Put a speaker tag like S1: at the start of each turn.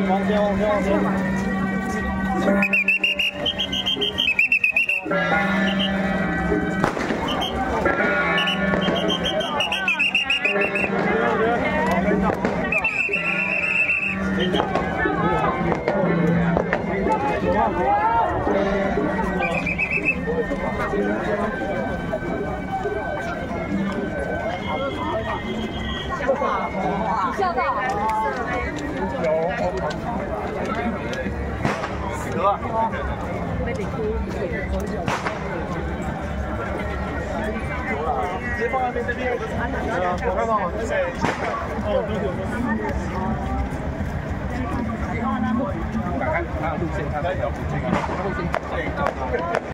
S1: 往前，往前，往前。
S2: 笑到
S1: 哥。直接放那边这边。我看到了，这边。哦，对对对。看路线，看到要路线。